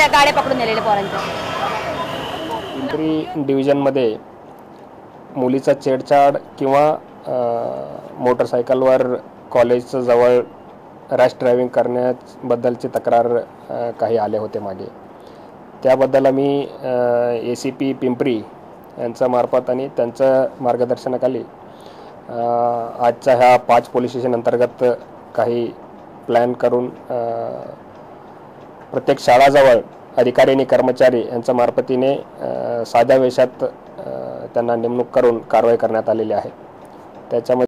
गाड्या पकडून नेलेल्या पोरांच्या. पिंपरी डिव्हिजनमध्ये मुलीचा छेडछाड किंवा मोटरसायकलवर कॉलेजच्या जवळ रॅश ड्रायव्हिंग करण्याबद्दलची तक्रार काही आले होते मागे. त्याबद्दल आम्ही ACP पिंपरी यांच्या मार्फत आणि त्यांच्या मार्गदर्शनाखाली आजच्या ह्या 5 पोलीस स्टेशन अंतर्गत काही प्लॅन करून प्रत्येक शाळाजवळ अधिकारी आणि कर्मचारी यांच्या मार्फतीने साध्या वेशात त्यांना नेमणूक करून कारवाई करण्यात आलेली आहे. त्याच्यामध्ये